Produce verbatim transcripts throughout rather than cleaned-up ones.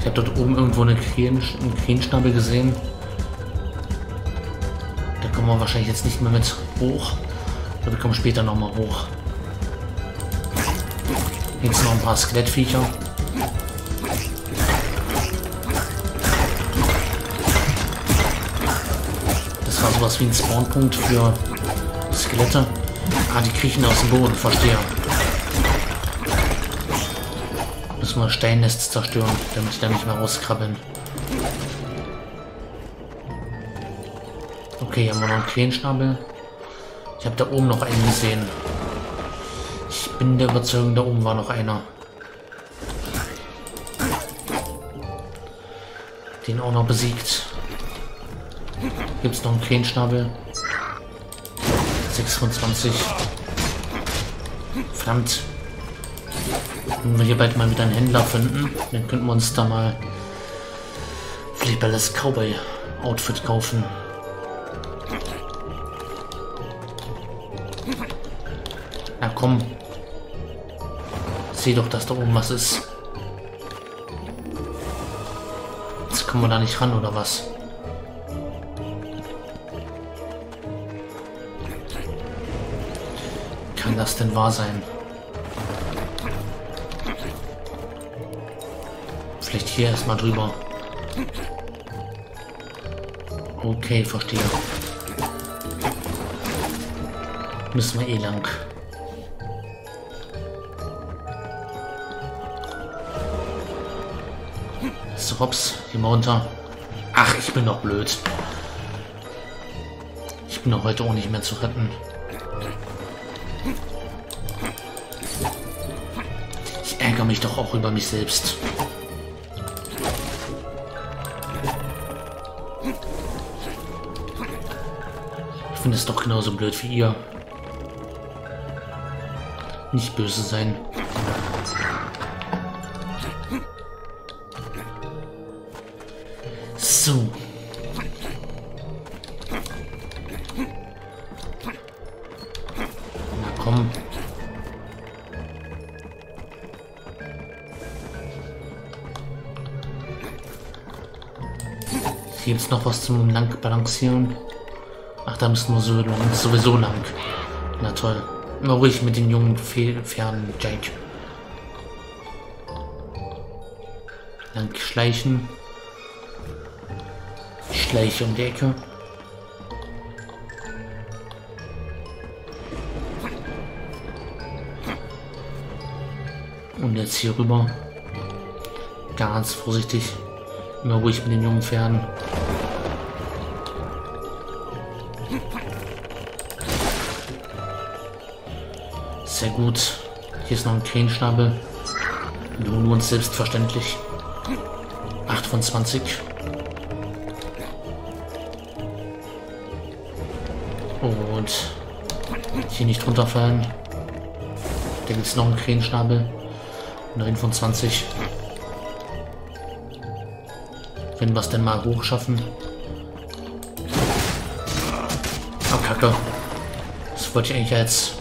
Ich habe dort oben irgendwo eine Krähen, einen Krähenschnabel gesehen. Da kommen wir wahrscheinlich jetzt nicht mehr mit hoch. Aber wir kommen später nochmal hoch. Jetzt noch ein paar Skelettviecher. Das war sowas wie ein Spawnpunkt für Skelette. Ah, die kriechen aus dem Boden, verstehe. Müssen wir Steinnests zerstören, damit die da nicht mehr rauskrabbeln. Okay, hier haben wir noch einen Krähenschnabel. Ich habe da oben noch einen gesehen. Ich bin der Überzeugung, da oben war noch einer. Den auch noch besiegt. Gibt es noch einen Krähenschnabel? sechsundzwanzig. Verdammt. Wenn wir hier bald mal wieder einen Händler finden, dann könnten wir uns da mal vielleicht mal das Cowboy-Outfit kaufen. Na komm. Seh doch, dass da oben was ist. Jetzt kommen wir da nicht ran, oder was? Kann das denn wahr sein? Vielleicht hier erstmal drüber. Okay, verstehe. Müssen wir eh lang. So, hops, gehen wir runter. Ach, ich bin doch blöd. Ich bin doch heute auch nicht mehr zu retten. Ich ärgere mich doch auch über mich selbst. Ich finde es doch genauso blöd wie ihr. Nicht böse sein. So. Na komm. Hier gibt es noch was zum lang balancieren. Ach, da müssen wir so lang, sowieso lang. Na toll. Immer ruhig mit den jungen Pferden, Jake. Lang schleichen. Ich schleiche um die Ecke. Und jetzt hier rüber. Ganz vorsichtig. Immer ruhig mit den jungen Pferden. Sehr gut. Hier ist noch ein Krähenschnabel. Wir holen uns selbstverständlich. acht von zwanzig. Und hier nicht runterfallen. Da gibt es noch einen Krähenschnabel. neun von zwanzig. Wenn wir es denn mal hoch schaffen. Oh, Kacke. Das wollte ich eigentlich als...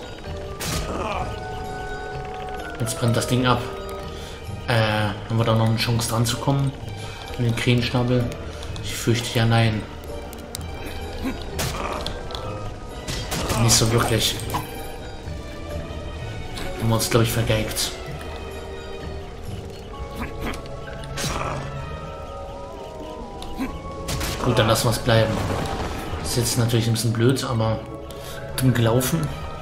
Jetzt brennt das Ding ab. Äh, haben wir da noch eine Chance dran zu kommen? An den Krähenschnabel? Ich fürchte ja nein. Nicht so wirklich. Haben wir uns, glaube ich, vergeigt. Gut, dann lassen wir es bleiben. Ist jetzt natürlich ein bisschen blöd, aber dumm gelaufen.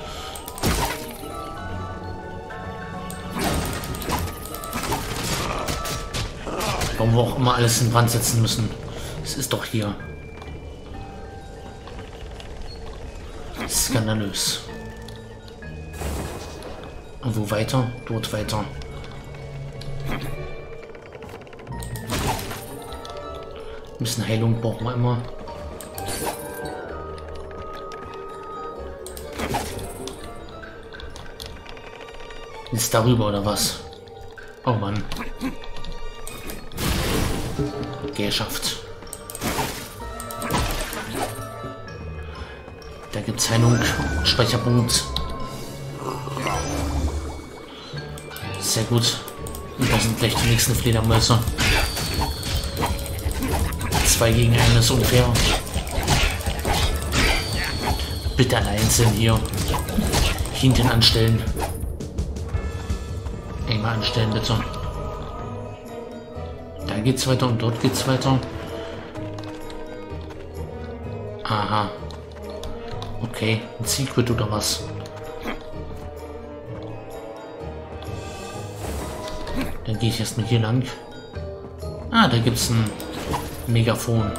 Warum wir auch immer alles in Brand setzen müssen. Es ist doch hier. Skandalös. Und wo weiter? Dort weiter. Ein bisschen Heilung brauchen wir immer. Ist darüber oder was? Oh Mann. Geschafft. Da gibt es Heilung. Speicherpunkt. Sehr gut. Und da sind gleich die nächsten Fledermäuse. Zwei gegen einen ist unfair. Bitte alle einzeln hier. Hinten anstellen. Einmal anstellen, bitte. Da geht's weiter und dort geht's weiter. Aha. Okay, ein Secret oder was? Dann gehe ich erstmal hier lang. Ah, da gibt's ein Megafon.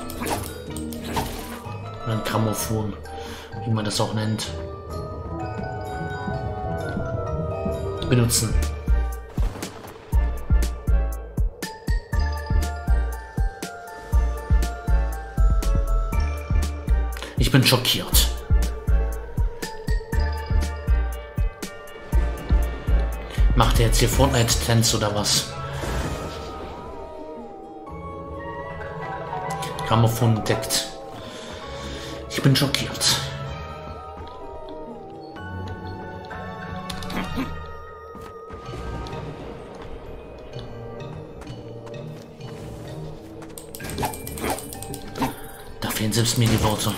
Oder ein Grammophon, wie man das auch nennt. Benutzen. Ich bin schockiert. Macht er jetzt hier Fortnite-Tänze oder was? Grammophon entdeckt. Ich bin schockiert. Da fehlen selbst mir die Worte.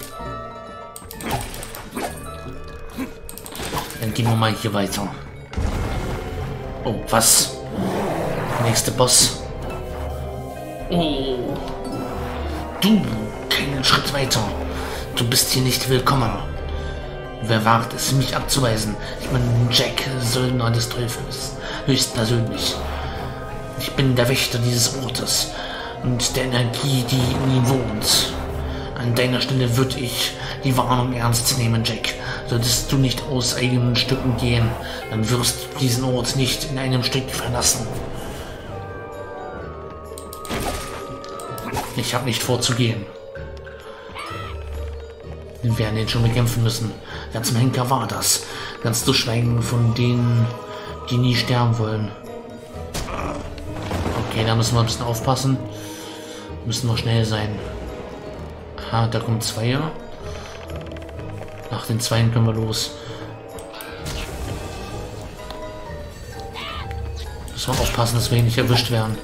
Dann gehen wir mal hier weiter. Oh, was? Nächster Boss. Oh. Du, keinen Schritt weiter. Du bist hier nicht willkommen. Wer wagt es, mich abzuweisen? Ich bin Jack, Söldner des Teufels. Höchstpersönlich. Ich bin der Wächter dieses Ortes und der Energie, die in ihm wohnt. An deiner Stelle würde ich die Warnung ernst nehmen, Jack. Solltest du nicht aus eigenen Stücken gehen, dann wirst du diesen Ort nicht in einem Stück verlassen. Ich habe nicht vor zu gehen. Wir werden ihn schon bekämpfen müssen. Wer zum Henker war das? Ganz zu schweigen von denen, die nie sterben wollen. Okay, da müssen wir ein bisschen aufpassen. Müssen wir schnell sein. Aha, da kommen zwei. Nach den Zweien können wir los. Müssen wir aufpassen, dass wir hier nicht erwischt werden.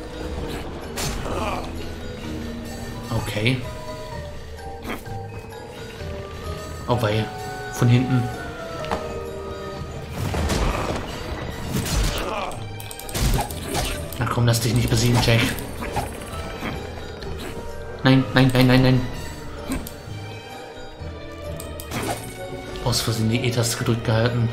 Okay. Oh wei, von hinten. Na komm, lass dich nicht besiegen, Jack. Nein, nein, nein, nein, nein. Aus Versehen die E-Taste gedrückt gehalten.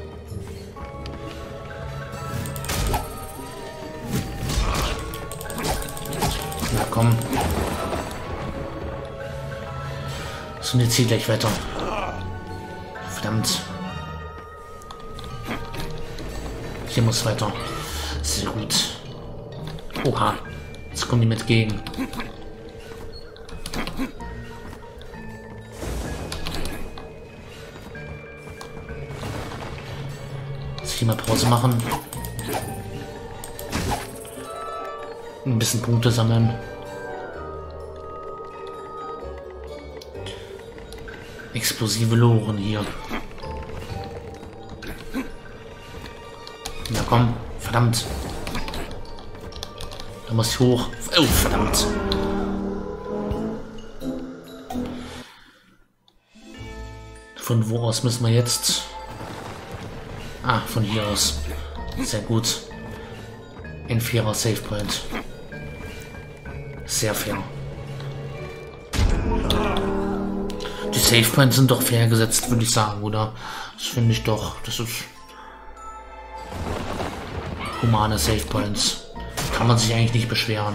Na komm. So, und jetzt hier gleich weiter. Verdammt. Hier muss weiter. Sehr gut. Oha. Jetzt kommen die mit gegen. Jetzt hier mal Pause machen. Ein bisschen Punkte sammeln. Explosive Loren hier. Na komm, verdammt. Da muss ich hoch. Oh, verdammt. Von wo aus müssen wir jetzt? Ah, von hier aus. Sehr gut. Ein fairer Save Point. Sehr fair. Die Save Points sind doch fair gesetzt, würde ich sagen, oder? Das finde ich doch. Das ist humane Save Points. Kann man sich eigentlich nicht beschweren.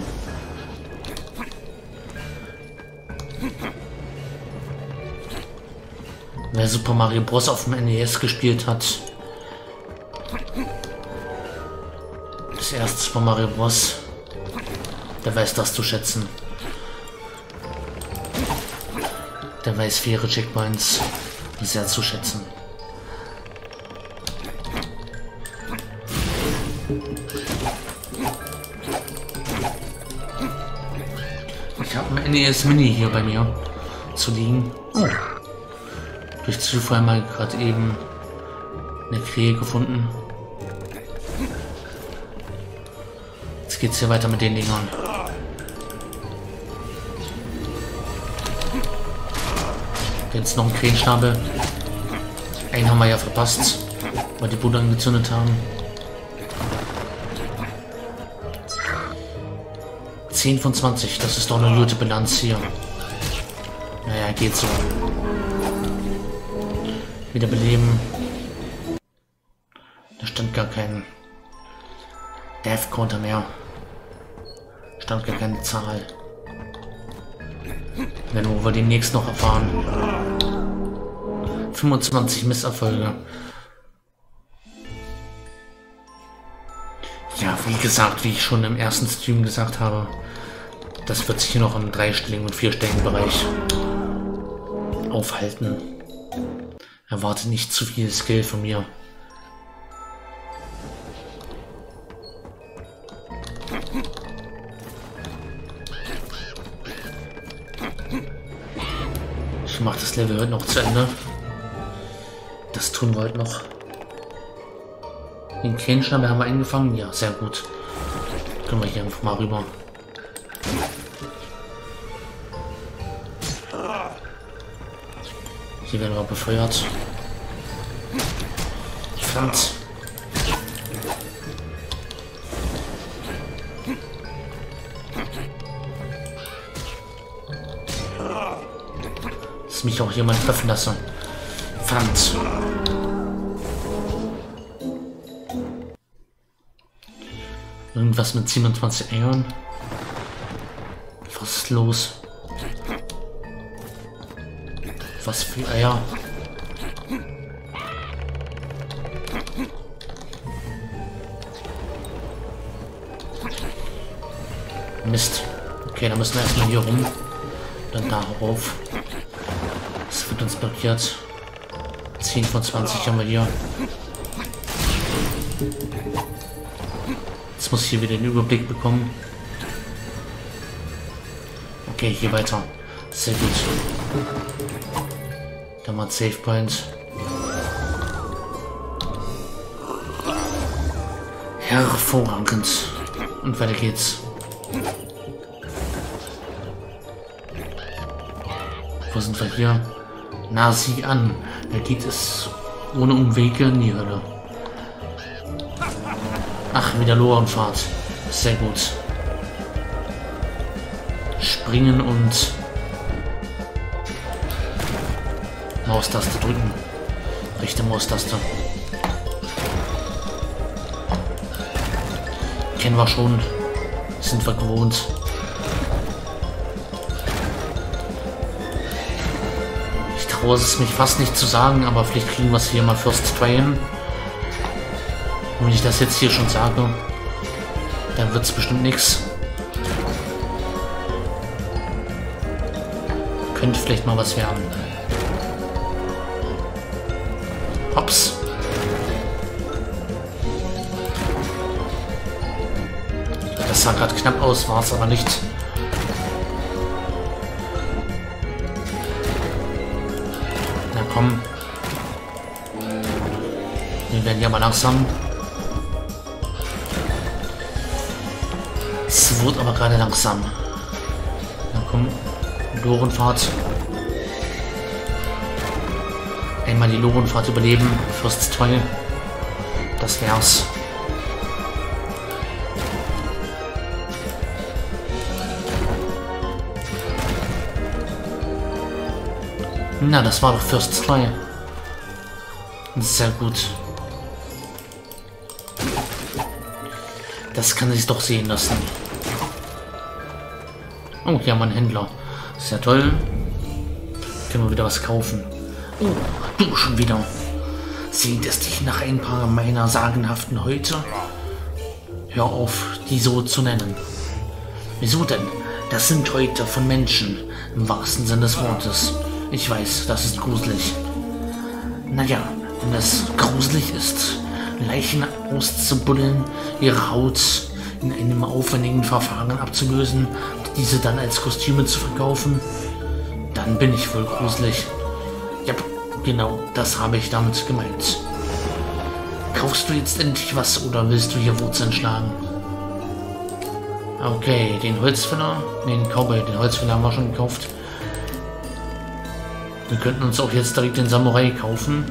Wer Super Mario Bros. Auf dem N E S gespielt hat, das erste Super Mario Bros., der weiß das zu schätzen. Der weiß faire Checkpoints sehr zu schätzen. Ich habe ein N E S Mini hier bei mir zu liegen. Oh. Durch Zufall mal gerade eben eine Krähe gefunden. Jetzt geht's hier weiter mit den Dingern. Jetzt noch ein Krähenschnabel. Einen haben wir ja verpasst, weil die Bude angezündet haben. zehn von zwanzig, das ist doch eine gute Bilanz hier. Naja, geht so. Wieder beleben. Da stand gar kein Death Counter mehr. Stand gar keine Zahl. Wenn wir demnächst noch erfahren. fünfundzwanzig Misserfolge. Ja, wie gesagt, wie ich schon im ersten Stream gesagt habe, das wird sich hier noch im dreistelligen und vierstelligen Bereich aufhalten. Erwarte nicht zu viel Skill von mir. Ich mache das Level heute noch zu Ende. Das tun wir heute noch. Den Krähenschnabel haben wir eingefangen. Ja, sehr gut. Können wir hier einfach mal rüber. Hier werden wir befeuert. Verdammt. Dass mich auch jemand treffen lasse. Verdammt. Irgendwas mit siebenundzwanzig Eiern. Was ist los? Was für Eier? Mist. Okay, dann müssen wir erstmal hier rum. Dann da rauf. Das wird uns blockiert. zehn von zwanzig haben wir hier. Jetzt muss ich hier wieder den Überblick bekommen. Okay, hier weiter. Sehr gut. Dann mal Save Point. Hervorragend. Und weiter geht's. Wo sind wir hier? Na, sieh an. Da geht es ohne Umwege in die Hölle. Ach, wieder Lorenfahrt. Sehr gut. Springen und Maustaste drücken. Rechte Maustaste. Kennen wir schon. Sind wir gewohnt. Ich traue es mich fast nicht zu sagen, aber vielleicht kriegen wir es hier mal First Try hin. Und wenn ich das jetzt hier schon sage, dann wird es bestimmt nichts. Könnte vielleicht mal was werden. Hops. Das sah gerade knapp aus, war es aber nicht. Na komm. Wir werden ja mal langsam. Es wird aber gerade langsam. Na komm. Lorenfahrt. Einmal die Lorenfahrt überleben. First Try. Das wär's. Na, das war doch First Try. Sehr gut. Das kann sich doch sehen lassen. Oh, hier haben wir einen Händler. Sehr toll. Können wir wieder was kaufen. Oh, du schon wieder. Sehnt es dich nach ein paar meiner sagenhaften Häute? Hör auf, die so zu nennen. Wieso denn? Das sind Häute von Menschen, im wahrsten Sinne des Wortes. Ich weiß, das ist gruselig. Naja, wenn es gruselig ist, Leichen auszubuddeln, ihre Haut in einem aufwendigen Verfahren abzulösen, diese dann als Kostüme zu verkaufen, dann bin ich wohl gruselig. Ja, genau, das habe ich damit gemeint. Kaufst du jetzt endlich was oder willst du hier Wurzeln schlagen? Okay, den Holzfäller, nee, den Cowboy, den Holzfäller haben wir schon gekauft. Wir könnten uns auch jetzt direkt den Samurai kaufen.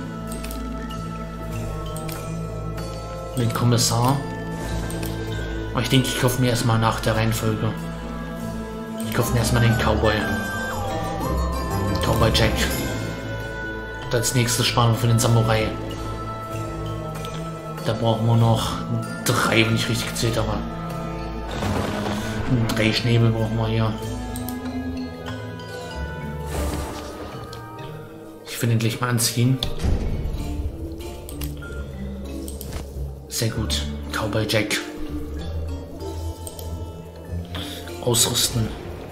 Den Kommissar. Aber ich denke, ich kaufe mir erstmal nach der Reihenfolge. Ich kaufe mir erstmal den Cowboy. Cowboy Jack. Und als nächstes sparen wir für den Samurai. Da brauchen wir noch drei, wenn ich richtig gezählt habe. Drei Schnäbel brauchen wir hier. Ich will den gleich mal anziehen. Sehr gut. Cowboy Jack. Ausrüsten.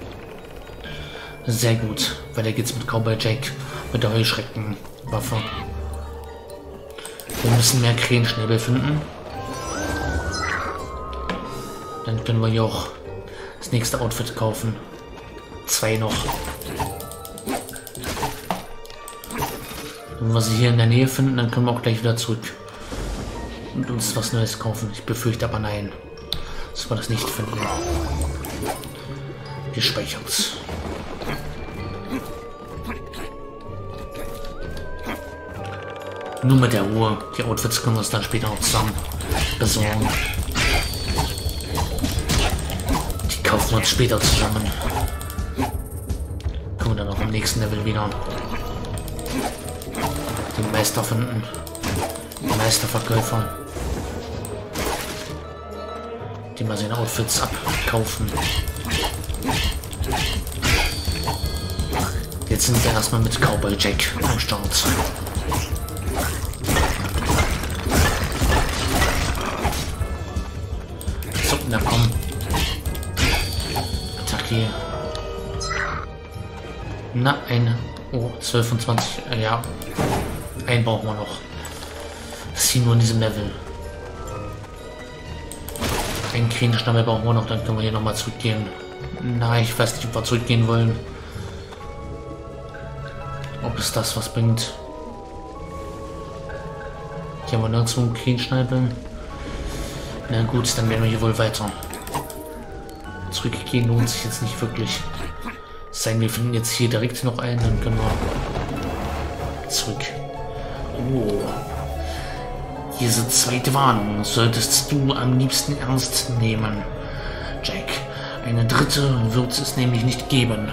Sehr gut. Weiter geht's mit Cowboy Jack. Mit der Heuschreckenwaffe. Wir müssen mehr Krähenschnäbel finden. Dann können wir hier auch das nächste Outfit kaufen. Zwei noch. Wenn wir sie hier in der Nähe finden, dann können wir auch gleich wieder zurück und uns was Neues kaufen. Ich befürchte aber nein, dass wir das nicht finden. Gespeichert. Nur mit der Ruhe. Die Outfits können wir uns dann später noch zusammen besorgen. Die kaufen wir uns später zusammen. Kommen wir dann auch im nächsten Level wieder. Den Meister finden. Den Meisterverkäufer. Die mal seine Outfits abkaufen. Jetzt sind wir erstmal mit Cowboy Jack am Start. So, na komm. Attacke. Na, eine. Oh, zwölf und zwanzig. Äh, ja. Einen brauchen wir noch. Das ist hier nur in diesem Level. Einen Krähenschnabel brauchen wir noch, dann können wir hier nochmal zurückgehen. Nein, ich weiß nicht, ob wir zurückgehen wollen. Ob es das was bringt. Hier haben wir nirgendwo einen Krähenschnabel. Na gut, dann werden wir hier wohl weiter. Zurückgehen lohnt sich jetzt nicht wirklich. Es sei denn, wir finden jetzt hier direkt noch einen, dann können wir zurück. Oh. Diese zweite Warnung solltest du am liebsten ernst nehmen, Jack. Eine dritte wird es nämlich nicht geben.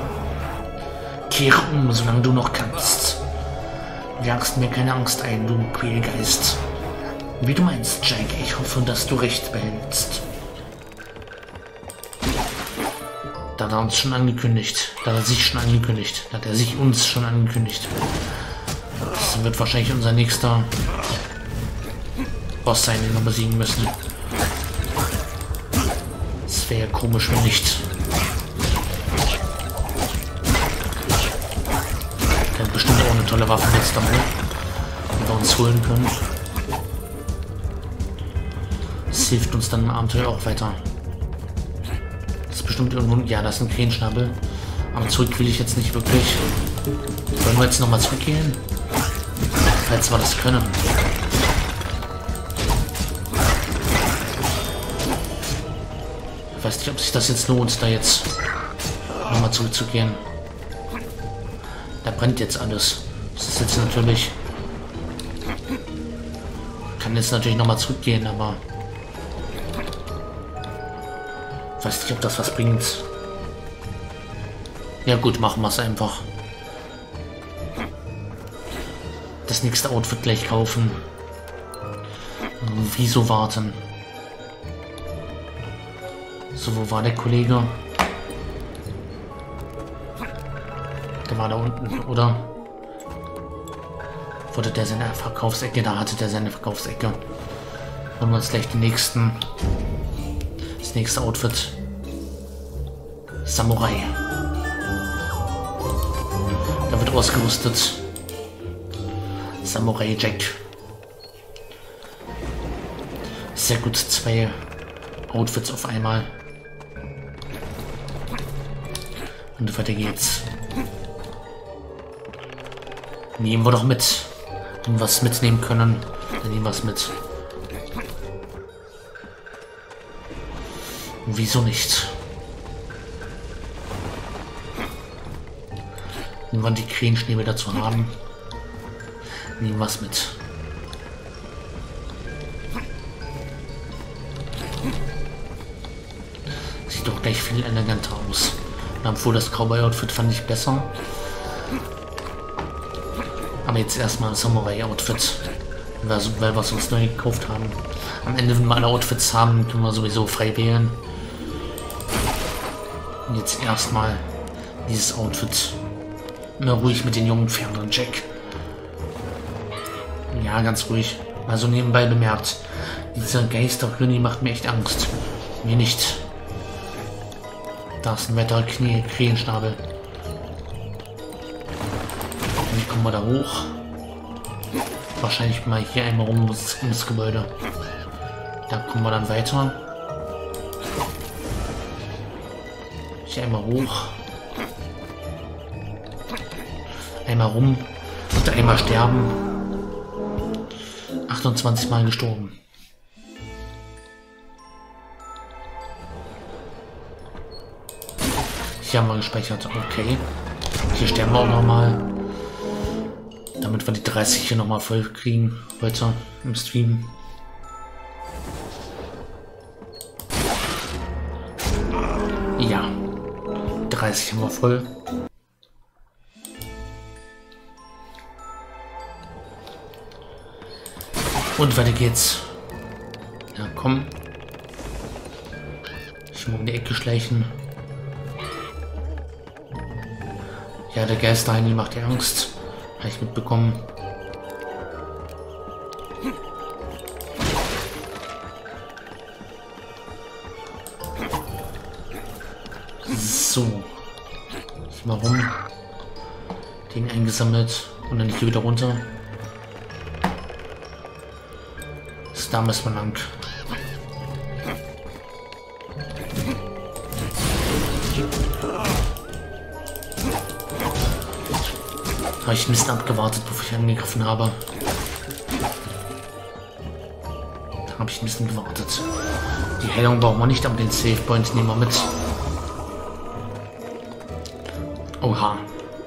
Kehre um, solange du noch kannst. Jagst mir keine Angst ein, du Quälgeist. Wie du meinst, Jack. Ich hoffe, dass du recht behältst. Da hat er uns schon angekündigt. Da hat er sich schon angekündigt. Da hat er sich uns schon angekündigt. Das wird wahrscheinlich unser nächster Boss sein, den wir besiegen müssen. Es wäre komisch, wenn nicht. Der hat bestimmt auch eine tolle Waffe jetzt dabei, die wir uns holen können. Das hilft uns dann im Abenteuer auch weiter. Das ist bestimmt irgendwo... Ja, das ist ein Krähenschnabel. Aber zurück will ich jetzt nicht wirklich. Wollen wir jetzt nochmal zurückgehen? Falls wir das können. Ich weiß nicht, ob sich das jetzt lohnt, da jetzt nochmal zurückzugehen. Da brennt jetzt alles. Das ist jetzt natürlich... Kann jetzt natürlich nochmal zurückgehen, aber... Ich weiß nicht, ob das was bringt. Ja gut, machen wir es einfach. Das nächste Outfit gleich kaufen. Wieso warten? So, wo war der Kollege? Der war da unten, oder? Wurde der seine Verkaufsecke? Da hatte der seine Verkaufsecke. Holen wir uns gleich den nächsten. Das nächste Outfit. Samurai. Da wird ausgerüstet. Samurai Jack. Sehr gut, zwei Outfits auf einmal. Und weiter geht's. Nehmen wir doch mit. Wenn wir was mitnehmen können, dann nehmen wir es mit. Wieso nicht? irgendwann die Krähenschnäbel dazu haben. Nehmen was mit. Sieht doch gleich viel eleganter aus. Obwohl das Cowboy-Outfit fand ich besser. Aber jetzt erstmal ein Samurai-Outfit. Weil wir es uns neu gekauft haben. Am Ende, wenn wir alle Outfits haben, können wir sowieso frei wählen. Und jetzt erstmal dieses Outfit. Immer ruhig mit den jungen Pferden, Jack. Ja, ganz ruhig. Also nebenbei bemerkt. Dieser Geister-König macht mir echt Angst. Mir nicht. Da ist ein weiterer Knie, Krähenschnabel. Wie kommen wir da hoch? Wahrscheinlich mal hier einmal rum ums, ums Gebäude. Da kommen wir dann weiter. Hier einmal hoch. Einmal rum und einmal sterben. achtundzwanzig Mal gestorben. Hier haben wir gespeichert. Okay. Hier sterben wir auch nochmal. Damit wir die dreißig hier nochmal voll kriegen. Heute im Stream. Ja. dreißig haben wir voll. Und weiter geht's. Ja, komm. Ich muss um die Ecke schleichen. Ja, der Geisterheini macht dir Angst. Habe ich mitbekommen. So. Ich mal rum. Den eingesammelt. Und dann hier wieder runter. Da müssen wir lang. Habe ich ein bisschen abgewartet, bevor ich angegriffen habe. Da habe ich ein bisschen gewartet. Die Heilung brauchen wir nicht, aber den Save Point nehmen wir mit. Oha.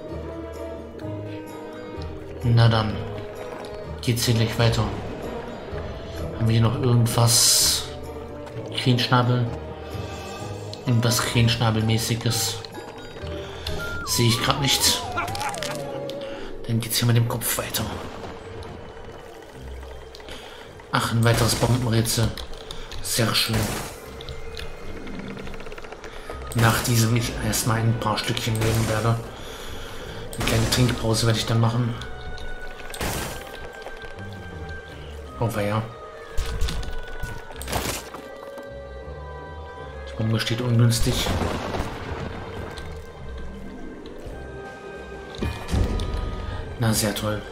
Na dann. Geht's hier gleich weiter. Haben wir hier noch irgendwas? Krähenschnabel? Irgendwas Krähenschnabelmäßiges? Sehe ich gerade nicht. Dann geht's hier mit dem Kopf weiter. Ach, ein weiteres Bombenrätsel. Sehr schön. Nach diesem ich erstmal ein paar Stückchen nehmen werde. Eine kleine Trinkpause werde ich dann machen. Oh, ja. Die Bombe steht ungünstig. Na, sehr toll.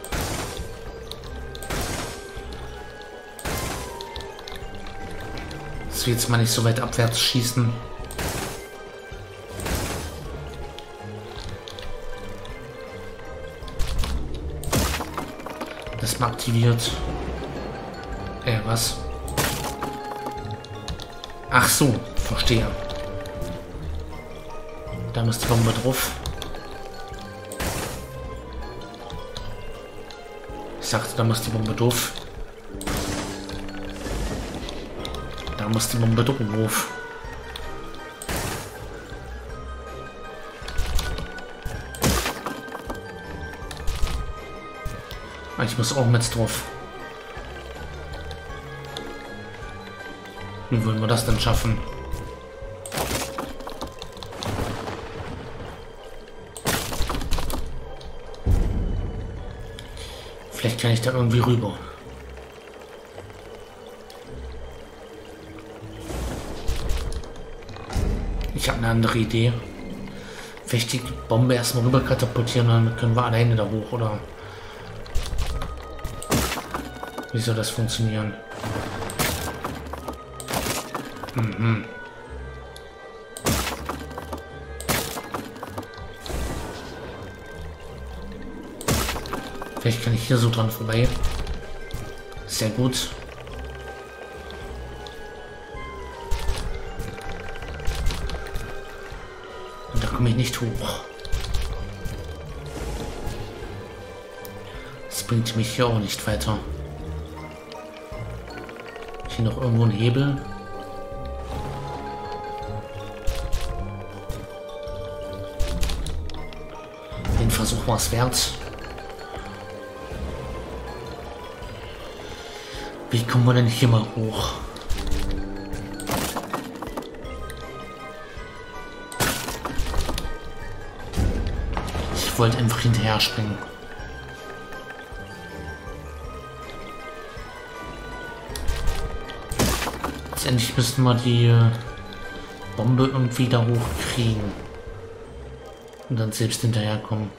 Das will jetzt mal nicht so weit abwärts schießen. Das mal aktiviert. Äh, was? Ach so, verstehe. Da muss die Bombe drauf. Ich sagte, da muss die Bombe drauf. Da muss die Bombe drauf. Ich muss auch mit drauf. Wie wollen wir das denn schaffen? Vielleicht kann ich da irgendwie rüber. Ich habe eine andere Idee. Vielleicht die Bombe erstmal rüber katapultieren, dann können wir alleine da hoch, oder? Wie soll das funktionieren? Mhm. Vielleicht kann ich hier so dran vorbei. Sehr gut. Und da komme ich nicht hoch. bringt mich hier auch nicht weiter. Hier noch irgendwo ein Hebel. Den Versuch war es wert. Wie kommen wir denn hier mal hoch? Ich wollte einfach hinterher springen. Letztendlich müssten wir die Bombe irgendwie da hochkriegen. Und dann selbst hinterherkommen.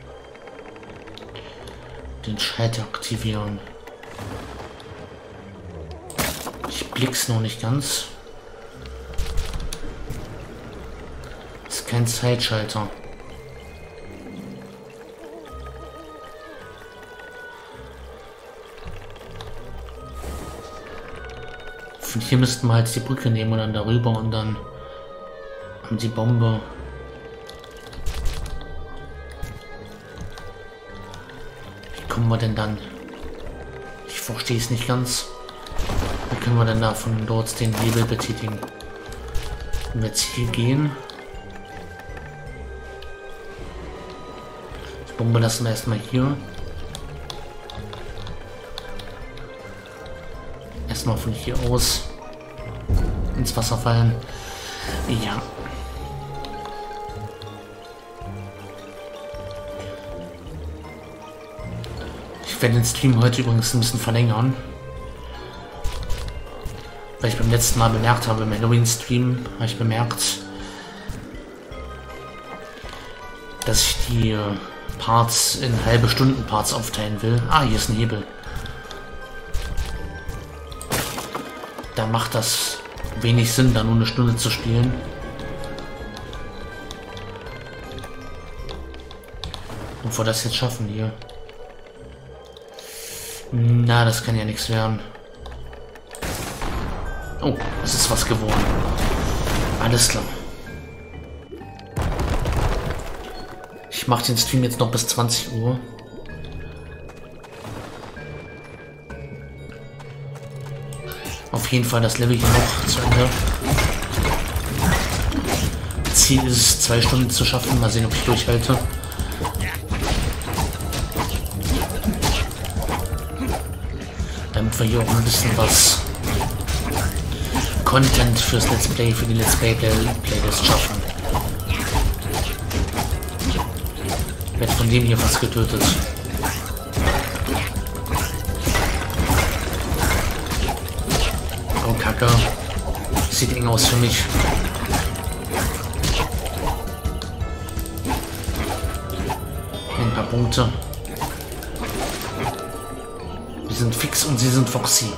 Den Schalter aktivieren. Ich blick's noch nicht ganz. Ist kein Zeitschalter. Von hier müssten wir halt die Brücke nehmen und dann darüber und dann haben die Bombe. Wie kommen wir denn dann? Ich verstehe es nicht ganz. Wie können wir denn da von dort den Hebel betätigen? Wenn wir jetzt hier gehen. Die Bombe lassen wir erstmal hier. Erstmal von hier aus ins Wasser fallen. Ja. Ich werde den Stream heute übrigens ein bisschen verlängern. Weil ich beim letzten Mal bemerkt habe, im Halloween-Stream habe ich bemerkt, dass ich die Parts in halbe Stunden Parts aufteilen will. Ah, hier ist ein Hebel. Da macht das wenig Sinn, da nur eine Stunde zu spielen. Und wir das jetzt schaffen hier. Na, das kann ja nichts werden. Oh, es ist was geworden. Alles klar. Ich mache den Stream jetzt noch bis zwanzig Uhr. Auf jeden Fall das Level hier noch zu Ende. Ziel ist es, zwei Stunden zu schaffen. Mal sehen, ob ich durchhalte. Damit wir hier auch ein bisschen was Content fürs Let's Play, für die Let's Play Playlist schaffen. Ich werde von dem hier fast getötet. Oh, Kacke. Sieht eng aus für mich. Ein paar Punkte. Wir sind fix und sie sind Foxy.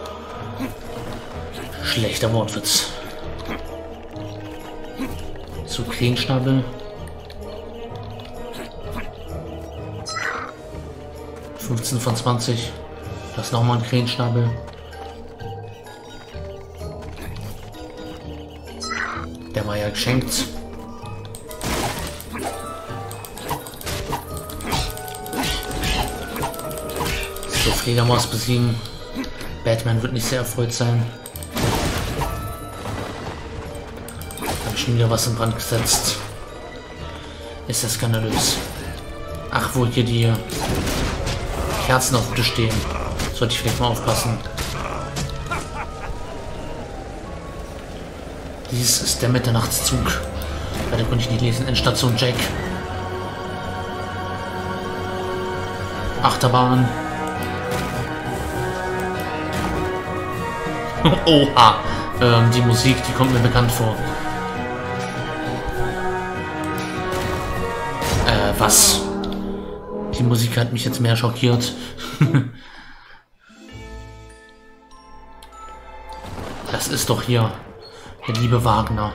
Schlechter Wortwitz. So, Krähenschnabel. fünfzehn von zwanzig. Das ist nochmal ein Krähenschnabel. Der war ja geschenkt. So, Fledermaus besiegen. Batman wird nicht sehr erfreut sein. Habe ich schon wieder was in Brand gesetzt. Ist das skandalös. Ach, wo hier die Kerzen auf dem Tisch stehen. Sollte ich vielleicht mal aufpassen. Dies ist der Mitternachtszug. Leider konnte ich nicht lesen. Endstation Jack. Achterbahn. Oha. Ähm, die Musik, die kommt mir bekannt vor. Äh, was? Die Musik hat mich jetzt mehr schockiert. Das ist doch hier der liebe Wagner.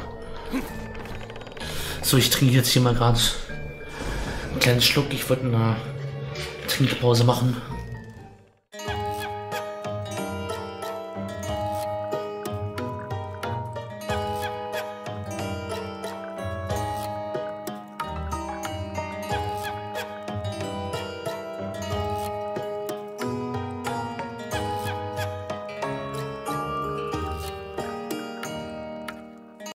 So, ich trinke jetzt hier mal gerade einen kleinen Schluck. Ich wollte eine Trinkpause machen.